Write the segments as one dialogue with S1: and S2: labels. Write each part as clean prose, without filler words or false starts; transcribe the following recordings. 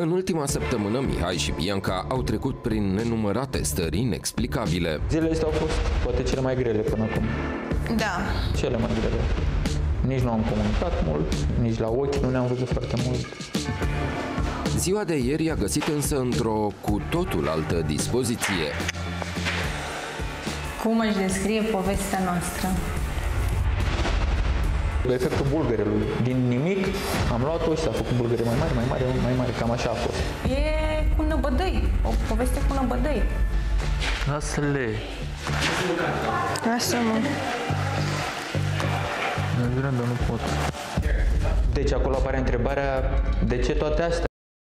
S1: În ultima săptămână, Mihai și Bianca au trecut prin nenumărate stări inexplicabile.
S2: Zilele astea au fost poate cele mai grele până acum.
S3: Da.
S2: Cele mai grele. Nici nu am comunicat mult, nici la ochi nu ne-am văzut foarte mult.
S1: Ziua de ieri a găsit însă într-o cu totul altă dispoziție.
S3: Cum își descrie povestea noastră?
S2: Efectul bulgărelui. Din nimic am luat-o și s-a făcut bulgăre mai mare, mai mare, mai mare. Cam așa a fost.
S3: E cu năbădăi, o poveste cu năbădăi.
S2: Lasă-le.
S3: Lasă-mă.
S2: Dar nu pot. Deci acolo apare întrebarea, de ce toate astea?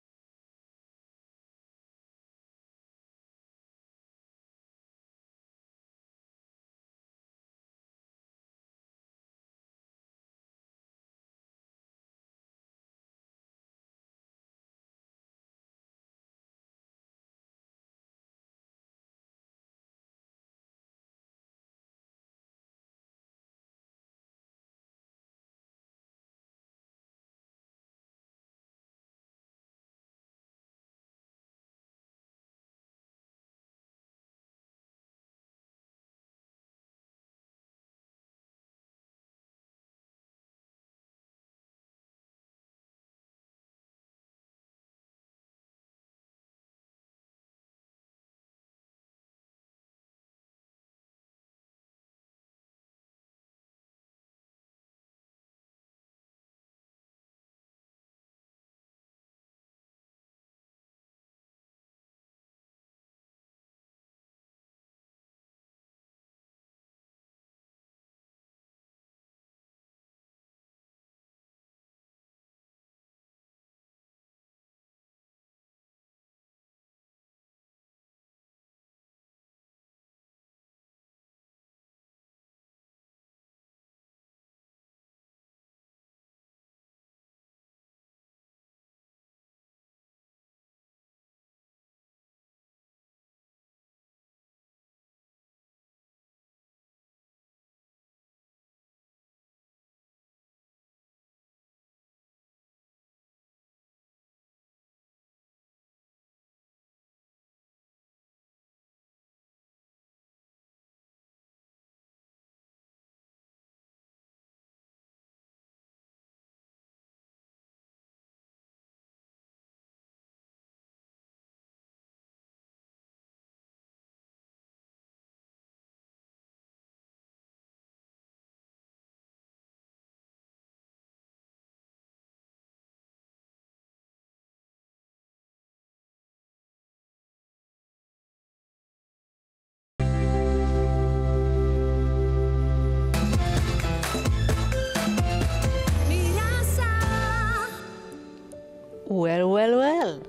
S4: Well, well, well.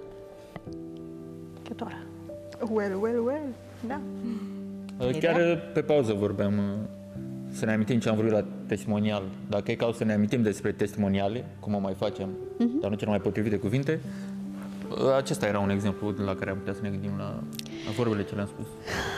S4: Cât ora?
S5: Well, well, well, da.
S2: Chiar pe pauză vorbeam să ne amintim ce am vrut la testimonial. Dacă e cazul să ne amintim despre testimoniale, cum o mai facem, dar nu cele mai potrivite cuvinte, acesta era un exemplu la care am putea să ne gândim la vorbele ce le-am spus.